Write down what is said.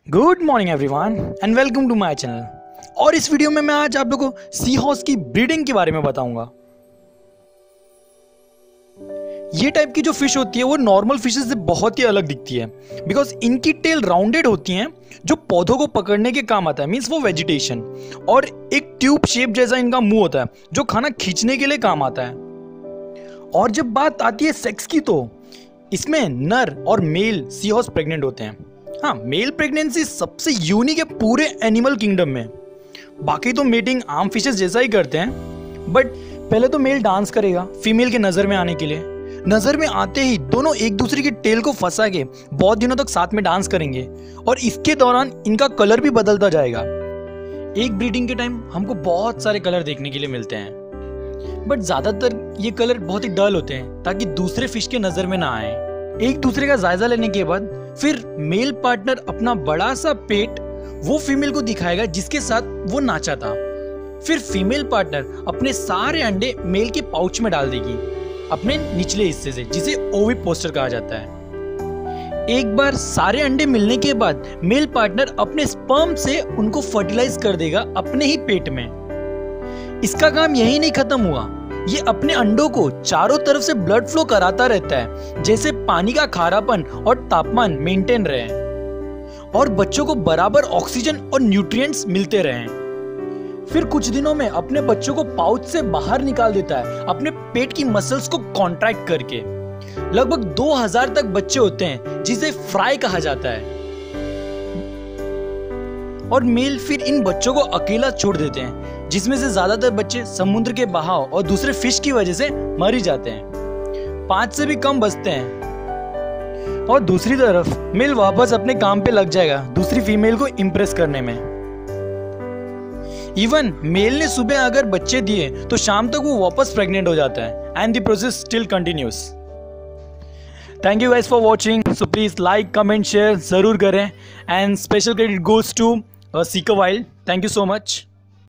Good morning everyone and welcome to my channel. और इस video में मैं आज आप लोगों को सी हॉर्स की ब्रीडिंग के बारे में बताऊंगा। ये टाइप की जो फिश होती है वो नॉर्मल फिशेस से बहुत ही अलग दिखती है बिकॉज इनकी टेल राउंडेड होती हैं जो पौधों को पकड़ने के काम आता है, मीन्स वो वेजिटेशन, और एक ट्यूब शेप जैसा इनका मुंह होता है जो खाना खींचने के लिए काम आता है। और जब बात आती है सेक्स की तो इसमें नर और मेल सी हॉर्स प्रेग्नेंट होते हैं। हाँ, मेल प्रेगनेंसी सबसे यूनिक है पूरे एनिमल किंगडम में। बाकी तो मेटिंग आम फिशेस जैसा ही करते हैं, बट पहले तो मेल डांस करेगा फीमेल के नजर में आने के लिए। नजर में आते ही दोनों एक दूसरे की टेल को फंसा के बहुत दिनों तक साथ में डांस करेंगे और इसके दौरान इनका कलर भी बदलता जाएगा। एक ब्रीडिंग के टाइम हमको बहुत सारे कलर देखने के लिए मिलते हैं, बट ज्यादातर ये कलर बहुत ही डल होते हैं ताकि दूसरे फिश के नजर में ना आए। एक दूसरे का जायजा लेने के बाद फिर मेल पार्टनर अपना बड़ा सा पेट वो फीमेल को दिखाएगा जिसके साथ वो नाचा था। फिर फीमेल पार्टनर अपने सारे अंडे मेल के पाउच में डाल देगी अपने निचले हिस्से से, जिसे ओविप पोस्टर कहा जाता है। एक बार सारे अंडे मिलने के बाद मेल पार्टनर अपने स्पर्म से उनको फर्टिलाइज कर देगा अपने ही पेट में। इसका काम यही नहीं खत्म हुआ, ये अपने अंडों को चारों तरफ से ब्लड फ्लो कराता रहता है जैसे पानी का खारापन और तापमान मेंटेन रहे और बच्चों को बराबर ऑक्सीजन और न्यूट्रिएंट्स मिलते रहें। फिर कुछ दिनों में अपने बच्चों को पाउच से बाहर निकाल देता है अपने पेट की मसल्स को कॉन्ट्रैक्ट करके। लगभग 2000 तक बच्चे होते हैं जिसे फ्राई कहा जाता है। और मेल फिर इन बच्चों को अकेला छोड़ देते हैं जिसमें से ज्यादातर बच्चे समुद्र के बहाव और दूसरे फिश की वजह से मर ही जाते हैं। 5 से भी कम बचते हैं। और दूसरी तरफ मेल वापस अपने काम पे लग जाएगा दूसरी फीमेल को इंप्रेस करने में। इवन मेल ने सुबह अगर बच्चे दिए तो शाम तक वो वापस प्रेग्नेंट हो जाता है and the process still continues. Thank you guys for watching. So please like comment share जरूर करें and special credit goes to Seeker Wild. Thank you so much.